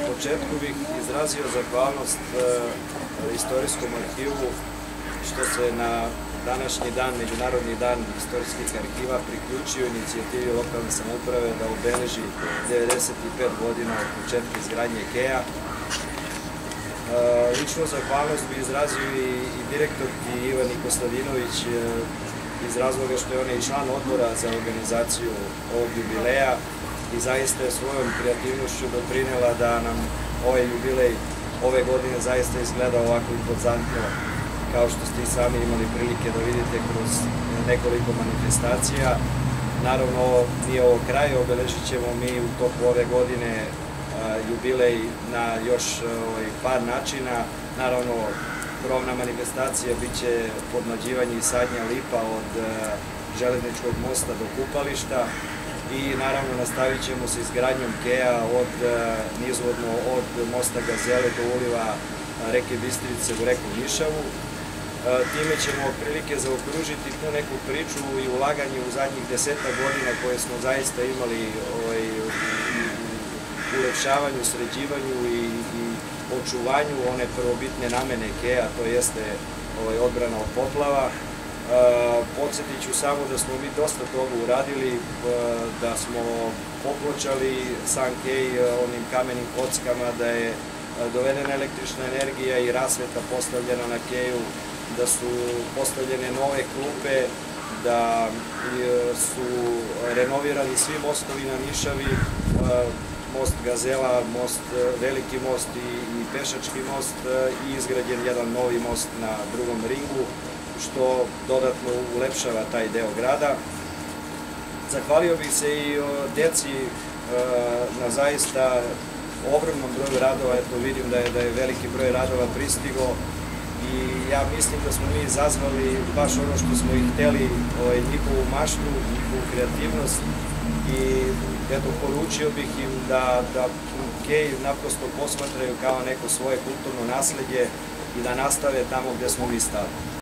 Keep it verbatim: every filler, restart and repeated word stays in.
početku bih izrazio zahvalnost Istorijskom arhivu što se na današnji dan, Međunarodni dan istorijskih arhiva, priključio inicijativi lokalne samouprave da obeleži devedeset pet godina od početka izgradnje keja. Ličnu zahvalnost bi izrazio i direktorki Ivani Kostadinović iz razloga što je ona i član odbora za organizaciju ovog jubileja i zaista je svojom kreativnošću doprinela da nam ovaj jubilej ove godine zaista izgleda ovako impozantno, kao što ste i sami imali prilike da vidite kroz nekoliko manifestacija. Naravno, nije ovo kraj, obeležit ćemo mi u toku ove godine jubilej na još par načina. Naravno, krovna manifestacija biće podmlađivanje i sadnja lipa od železničkog mosta do kupališta i naravno nastavit ćemo sa izgradnjom keja od nizvodno od mosta Gazele do uliva reke Bistrice u reku Nišavu. Time ćemo prilike zaokružiti tu neku priču i ulaganje u zadnjih desetak godina koje smo zaista imali u ulepšavanju, sređivanju i očuvanju one prvobitne namene keja, to jeste odbrana od poplava. Podsjetit ću samo da smo mi dosta toga uradili, da smo popločali sam kej onim kamenim kockama, da je dovedena električna energija i rasveta postavljena na keju, da su postavljene nove klupe, da su renovirani svi mostovi na Nišavi, most Gazela, veliki most i pešački most i izgrađen jedan novi most na drugom ringu, što dodatno ulepšava taj deo grada. Zahvalio bih se i deci na zaista ogromnom broju radova, eto vidim da je veliki broj radova pristigo i ja mislim da smo mi izazvali baš ono što smo i hteli, njihovu maštu, njihovu kreativnost i eto poručio bih im da kej naprosto posmatraju kao neko svoje kulturno nasledđe i da nastave tamo gde smo mi stali.